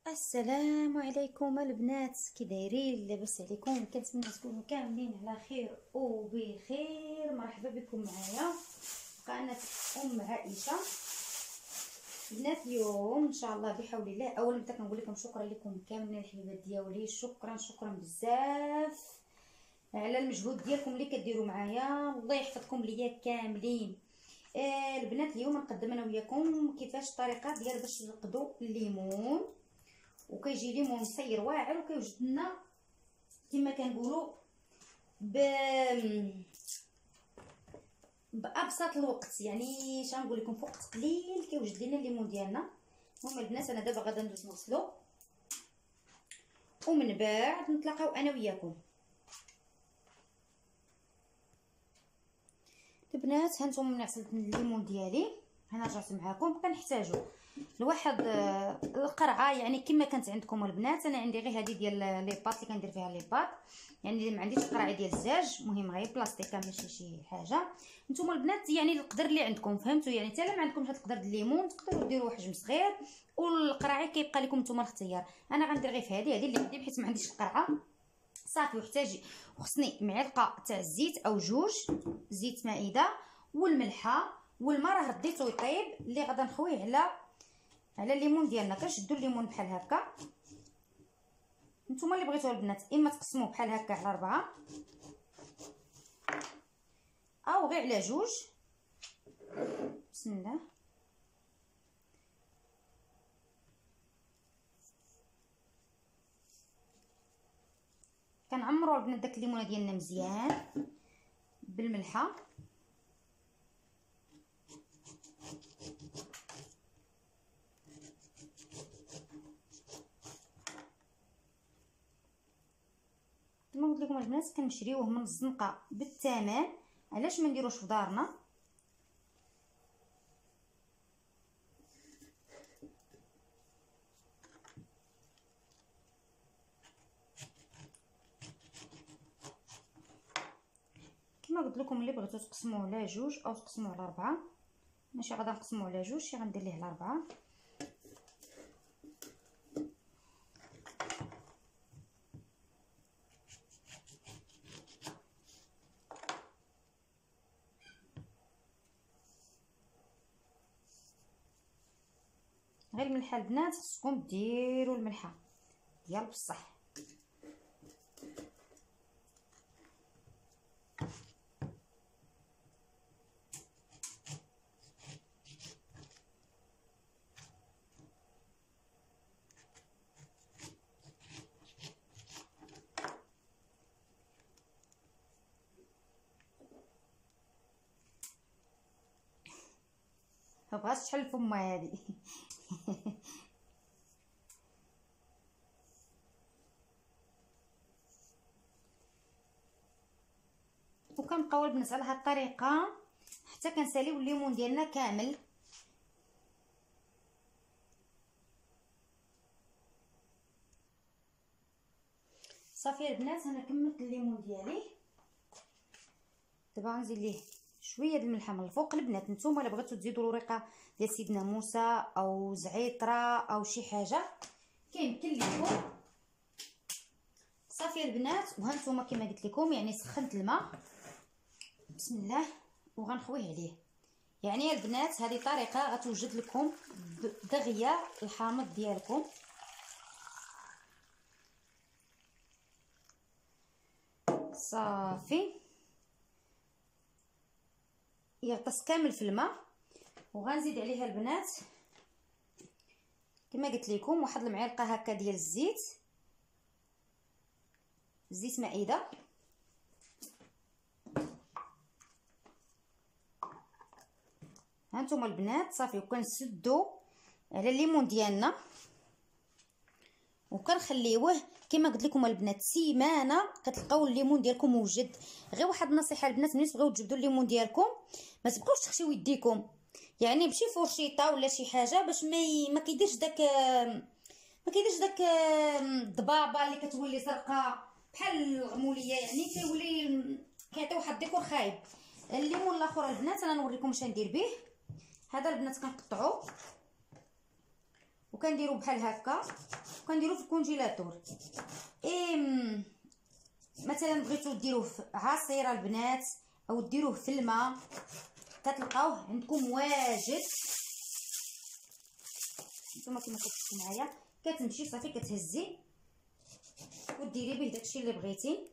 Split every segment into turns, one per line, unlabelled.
السلام عليكم البنات، كي دايرين؟ لاباس عليكم؟ كنتمنى تكونوا كاملين على خير وبخير. مرحبا بكم معايا قناه ام عائشه. البنات اليوم ان شاء الله بحول الله، اولا بدات كنقول لكم شكرا لكم كاملين الحبيبات ديالي، شكرا بزاف على المجهود ديالكم اللي كديروا معايا، الله يحفظكم ليا كاملين. البنات اليوم نقدم انا وياكم كيفاش الطريقه ديال باش نقدو الليمون، وكيجي ليمون صير واعر وكيوجد لنا كما كنقولوا بابسط الوقت. يعني شنقول لكم في وقت قليل كيوجد لنا الليمون ديالنا. المهم البنات انا دابا غادا ندوز نغسلو ومن بعد نتلاقاو انا وياكم. البنات هانتوما من غسلت الليمون ديالي، انا رجعت معاكم. كنحتاجو لواحد القرعه، يعني كما كانت عندكم البنات. انا عندي غير هذه ديال لي باط اللي كندير فيها لي باط، يعني ما عنديش قرعه ديال الزاج، مهم غير بلاستيكه ماشي شي حاجه. نتوما البنات يعني القدر اللي عندكم، فهمتوا؟ يعني حتى لا ما عندكمش هذا القدر ديال الليمون تقدروا ديروا حجم صغير، والقرعه كيبقى لكم نتوما الاختيار. انا غندير غير في هذه اللي عندي بحيث ما عنديش القرعه صافي. وخصني معلقه تاع الزيت او جوج زيت مائده، والملحه والماء راه رديته يطيب، اللي غادا نخويه على الليمون ديالنا. كنشدوا الليمون بحال هكا. نتوما اللي بغيتوها البنات اما تقسموه بحال هكا على 4 او غير على جوج. بسم الله. كنعمروا البنات داك الليمونه ديالنا مزيان بالملحه. كما قلت لكم البنات كنشريوه من الزنقه بالثمن، علاش ما نديروش في دارنا؟ كما قلت لكم اللي بغيتو تقسموه على جوج او تقسموه على 4، ماشي غادا نقسموه على جوج، شي غندير ليه على 4. غير الملحه البنات خصكم ديروا الملحه ديال بصح. مبغاش تحل فما هذه. وكنبقاو البنات على هاد الطريقه حتى كنساليو الليمون ديالنا كامل. صافي البنات انا كملت الليمون ديالي. دابا غنزيد ليه شويه د الملحه من الفوق. البنات نتوما الا بغيتو تزيدوا الوريقه ديال سيدنا موسى او زعيطره او شي حاجه كيمكن لكم. صافي البنات وهانتوما كما قلت لكم يعني سخنت الماء. بسم الله وغنخويه عليه. يعني البنات هذه طريقه غتوجد لكم دغيا الحامض ديالكم. صافي يغطس كامل في الماء. وغنزيد عليها البنات كما قلت لكم واحد المعلقه هكا ديال زيت مائده. هانتوما البنات صافي وكنسدو على الليمون ديالنا وكنخليوه كما قلت لكم البنات سيمانه. كتلقاو الليمون ديالكم موجد. غير واحد النصيحه البنات، ملي تبغيو تجبدوا الليمون ديالكم ما تبقاوش تخشيو يديكم، يعني بشي فرشيطه ولا شي حاجه باش ما كيديرش داك الضبابه اللي كتولي زرقاء بحال الغموليه، يعني كيولي كيعطي واحد الديكور خايب. الليمون الاخر البنات انا نوريكم اش ندير به. هذا البنات كنقطعو وكنديرو بحال هكا وكنديرو في الكونجيلاتور. مثلا بغيتو ديروه في عصيره البنات او ديروه في الماء كتلقاوه عندكم واجد. نتوما كما كتشوفوا معايا كتمشي صافي كتهزي وديري به داكشي اللي بغيتي.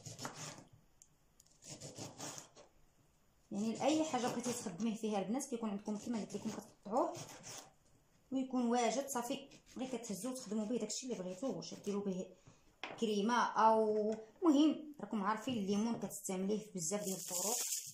يعني اي حاجه بغيتي تخدميه فيها البنات كيكون عندكم كما قلت لكم كتقطعوه ويكون واجد صافي غير كتهزوا وتخدموا به داكشي اللي بغيتو. واش ديروا به كريمه او مهم راكم عارفين الليمون كتستعمليه في بزاف ديال الطرق.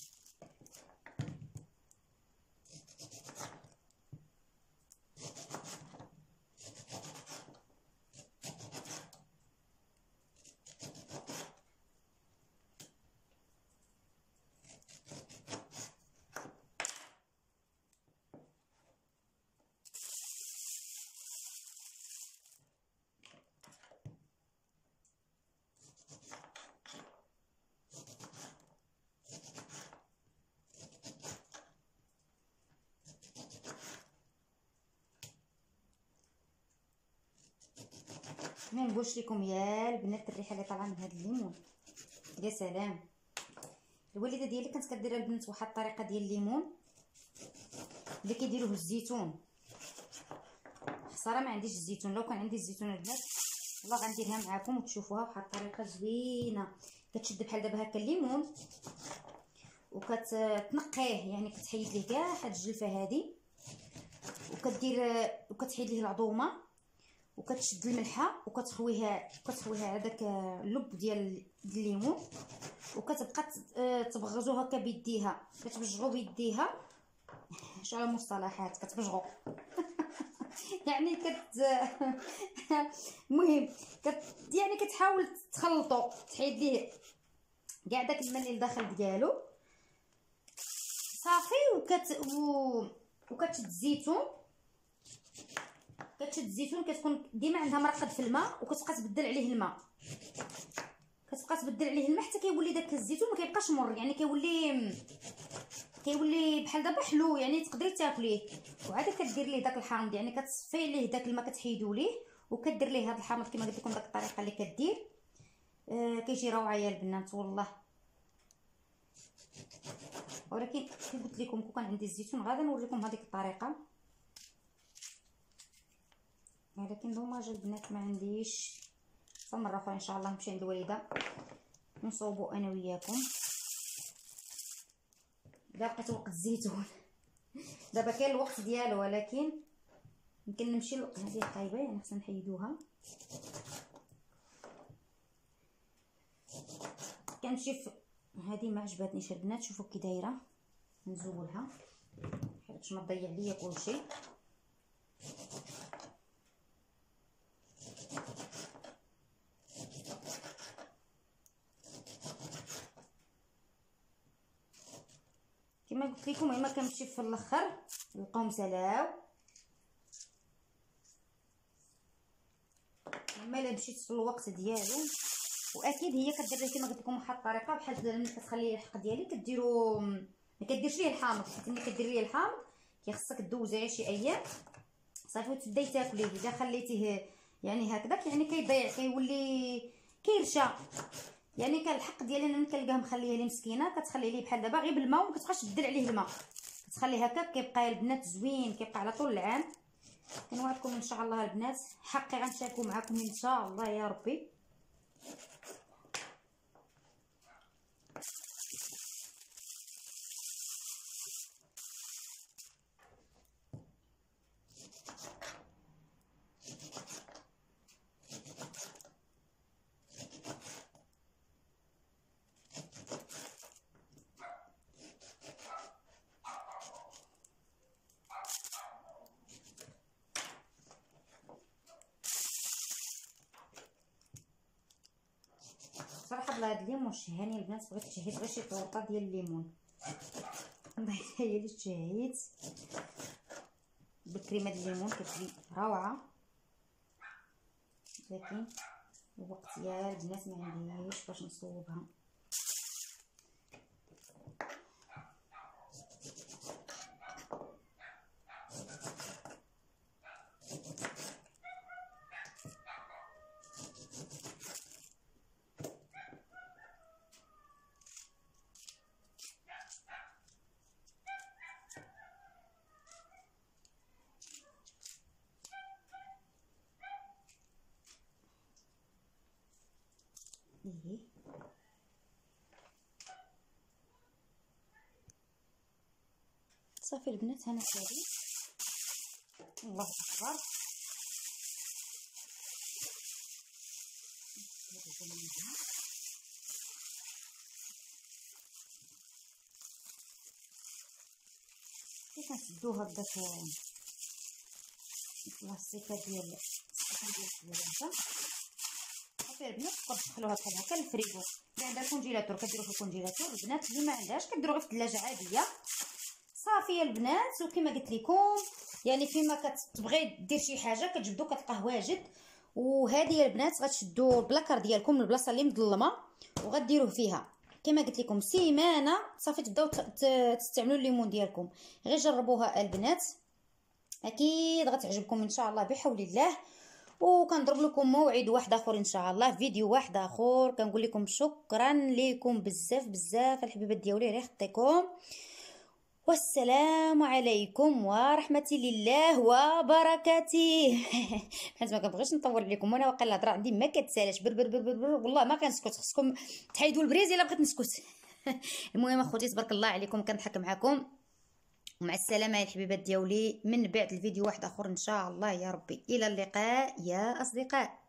ما نقولش لكم يا البنات الريحه اللي طالعه من هذا الليمون يا سلام. الوالده ديالي كانت كدير البنات واحد الطريقه ديال الليمون اللي كيديروه الزيتون. خساره ما عنديش الزيتون، لو كان عندي الزيتون البنات والله غنديرها معكم وتشوفوها بواحد الطريقه زوينه. كتشد بحال دابا هكا الليمون وكتنقيه، يعني كتحيد ليه كاع هاد الجلفه هادي وكتحيد ليه العظومه وكتشد الملحه وكتخويها على داك اللب ديال الليمون وكتبقى تبغزو هكا بيديها، كتبجغو بيديها. شو على المصطلحات كتبجغو يعني المهم يعني كتحاول تخلطو تحيد ليه كاع داك الماء اللي داخل ديالو صافي. وكتشد الزيتون كتكون ديما عندها مرقد في الماء وكتبقى تبدل عليه الماء حتى كيولي داك الزيتون ما كيبقاش مر، يعني كيولي بحال دابا حلو، يعني تقدري تاكليه. وعاد كدير ليه داك الحامض، يعني كتصفي ليه داك الماء كتحيدو ليه وكدير ليه هذا الحامض كما قلت لكم داك الطريقه اللي كدير. كيجي روعه يا البنات والله. ولكن كي قلت لكم كون كان عندي الزيتون غادا نوريكم هذيك الطريقه، ولكن دوماج البنات ما عنديش. فمره اخرى ان شاء الله نمشي عند الوالده ونصوبوا انا وياكم. اذا بقيت وقت الزيتون دابا كاين الوقت ديالو، ولكن يمكن نمشي هذه طايبه يعني خصنا نحيدوها. كنمشي هذه ما عجبتنيش البنات، شوفوا كي دايره نزولها باش ما تضيع ليا كلشي. كما قلت لكم اما كنمشي في الاخر نلقاهم سلاو، اما الا مشيت في الوقت ديالو. واكيد هي كدير ليه كما قلت لكم واحد الطريقه بحال ملي كتخلي الحق ديالي كديروا ما كديرش ليه الحامض، حيت ملي كدير ليه الحامض كيخصك دوزيه شي ايام صافي وتبداي تاكليه. اذا خليتيه يعني هكذاك يعني كيضيع، كيولي كيرشى. يعني كان الحق ديالي انا كنلقاه مخليه لي مسكينه، كتخليه ليه بحال دابا غير بالماء وما كتبقاش تبدل عليه الماء، كتخليه هكا كيبقى البنات زوين، كيبقى على طول العام. كنوعدكم ان شاء الله البنات حقي غنشاركو معكم ان شاء الله يا ربي. صراحه بلا هاد الليمون شهاني البنات، بغيت تشهيت غير شي طورطه ديال الليمون والله هي اللي تشهيت بالكريمه ديال الليمون كتجي روعه. لكن الوقت يا البنات ما عنديش باش نصوبها. ايه صافي البنات، هنا سالي. الله اكبر. كيف كنسدو هكداك البلاصيكه ديال السكر. صافي البنات تقدروا تدخلوها بحال هكا للفريغو، اللي عندها الكونجيلاتور كديروا في الكونجيلاتور. البنات اللي ما عندهاش كديروها في الثلاجه عاديه. صافي البنات، وكما قلت لكم يعني فيما كتبغي دير شي حاجه كتجبدو كتلقاه واجد. وهذه البنات غتشدوا البلاكار ديالكم من البلاصه اللي مظلمه وغديروه فيها كما قلت لكم سيمانه، صافي تبداو تستعملوا الليمون ديالكم. غير جربوها البنات، اكيد غتعجبكم ان شاء الله بحول الله. وكنضرب لكم موعد واحد اخر ان شاء الله، فيديو واحد اخر. كنقول لكم شكرا لكم بزاف بزاف الحبيبات ديالي، راه يخطيكم. والسلام عليكم ورحمه الله وبركاته. حيت ما كنبغيش نطول عليكم، وانا واقيلا الهضره عندي ما كتسالاش بر والله ما كنسكت. خصكم تحيدوا البريز الا بغيت نسكت. المهم اخوتي تبارك الله عليكم، كنضحك معكم. ومع السلامه يا الحبيبات ديالي، من بعد الفيديو واحد اخر ان شاء الله يا ربي. الى اللقاء يا اصدقاء.